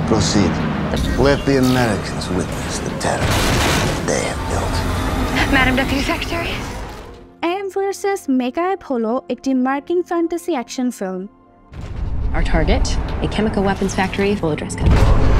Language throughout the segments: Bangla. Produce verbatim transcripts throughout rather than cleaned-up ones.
Proceed. Let the Americans witness the terror they have built. Madam Deputy Secretary. Aim versus Megaab হলো একটি মার্কিন fantasy action film. Our target, a chemical weapons factory, full address code.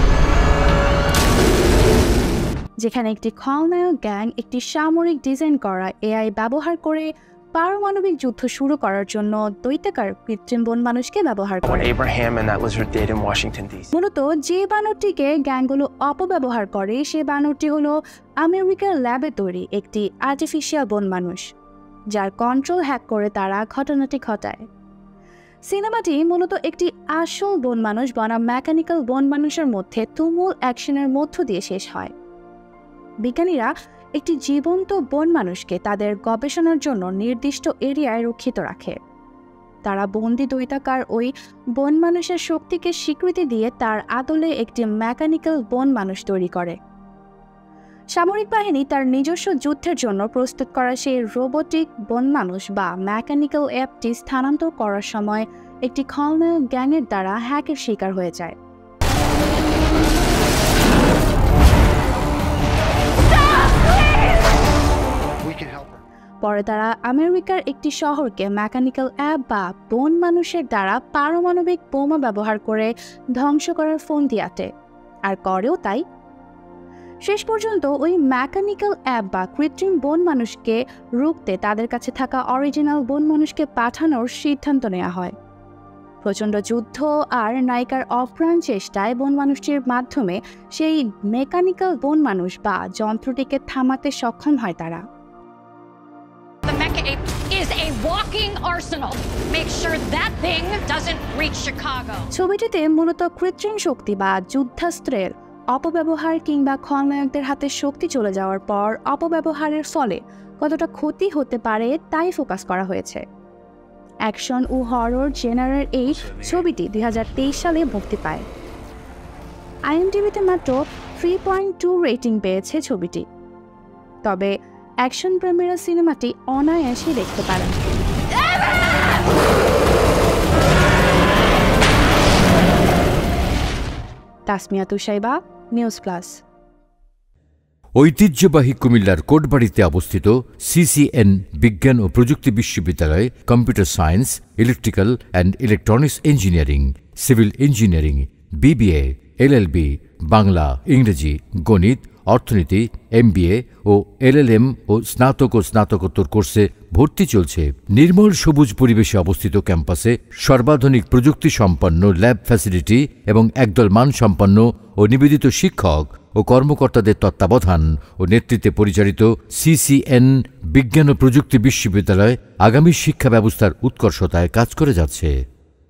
যেখানে একটি খলনায়ক গ্যাং একটি সামরিক ডিজাইন করা এআই ব্যবহার করে পারমাণবিক যুদ্ধ শুরু করার জন্য দৈত্যাকার কৃত্রিম বন মানুষকে ব্যবহার করে। Abraham and that lizard did in Washington D C মূলত যে বানরটিকে গ্যাংগুলো অপব্যবহার করে সে বানরটি হলো আমেরিকার ল্যাবে তৈরি একটি আর্টিফিশিয়াল বন মানুষ, যার কন্ট্রোল হ্যাক করে তারা ঘটনাটি ঘটায়। সিনেমাটি মূলত একটি আসল বন মানুষ বনাম মেকানিক্যাল বন মানুষের মধ্যে তুমুল অ্যাকশনের মধ্য দিয়ে শেষ হয়। বিজ্ঞানীরা একটি জীবন্ত বন মানুষকে তাদের গবেষণার জন্য নির্দিষ্ট এরিয়ায় রক্ষিত রাখে। তারা বন্দি দৈত্যাকার ওই বন মানুষের শক্তিকে স্বীকৃতি দিয়ে তার আদলে একটি মেকানিক্যাল বন মানুষ তৈরি করে। সামরিক বাহিনী তার নিজস্ব যুদ্ধের জন্য প্রস্তুত করা সেই রোবোটিক বন মানুষ বা মেকানিক্যাল অ্যাপটি স্থানান্তর করার সময় একটি খলনায়ক গ্যাংয়ের দ্বারা হ্যাকের শিকার হয়ে যায়। পরে তারা আমেরিকার একটি শহরকে মেকানিক্যাল অ্যাপ বা বন মানুষের দ্বারা পারমাণবিক বোমা ব্যবহার করে ধ্বংস করার ফন্দি আঁটে, আর করেও তাই। শেষ পর্যন্ত ওই মেকানিক্যাল অ্যাপ বা কৃত্রিম বন মানুষকে রুখতে তাদের কাছে থাকা অরিজিনাল বন মানুষকে পাঠানোর সিদ্ধান্ত নেওয়া হয়। প্রচণ্ড যুদ্ধ আর নায়িকার অপ্রাণ চেষ্টায় বন মানুষটির মাধ্যমে সেই মেকানিক্যাল বন মানুষ বা যন্ত্রটিকে থামাতে সক্ষম হয় তারা। The mecha ape is a walking arsenal. Make sure that thing doesn't reach Chicago. ছবিটিতে মূলত কৃত্রিম শক্তি বা যুদ্ধাস্ত্রের অপব্যবহার কিংবা খলনায়কদের হাতে শক্তি চলে যাওয়ার পর অপব্যবহারের ফলে কতটা ক্ষতি হতে পারে তাই ফোকাস করা হয়েছে। অ্যাকশন ও হরর জেনারের এই ছবিটি দুই হাজার তেইশ সালে মুক্তি পায়। আইএমডিবিতে মাত্র থ্রি পয়েন্ট টু রেটিং পেয়েছে ছবিটি। তবে অ্যাকশন প্রেমীরা সিনেমাটি অনায়াসে দেখতে পারেন। Tasmia Tushaiba, news plus. ঐতিহ্যবাহী কুমিল্লার কোটবাড়িতে অবস্থিত সিসিএন বিজ্ঞান ও প্রযুক্তি বিশ্ববিদ্যালয়ে computer science, electrical and electronics engineering, civil engineering, BBA, LLB, Bangla, ইংরেজি, গণিত, অর্থনীতি, এমবিএ ও এলএলএম ও স্নাতক ও স্নাতকোত্তর কোর্সে ভর্তি চলছে। নির্মল সবুজ পরিবেশে অবস্থিত ক্যাম্পাসে সর্বাধুনিক প্রযুক্তি সম্পন্ন ল্যাব ফ্যাসিলিটি এবং একদল মানসম্পন্ন ও নিবেদিত শিক্ষক ও কর্মকর্তাদের তত্ত্বাবধান ও নেতৃত্বে পরিচালিত সিসিএন বিজ্ঞান ও প্রযুক্তি বিশ্ববিদ্যালয় আগামী শিক্ষা ব্যবস্থার উৎকর্ষতায় কাজ করে যাচ্ছে।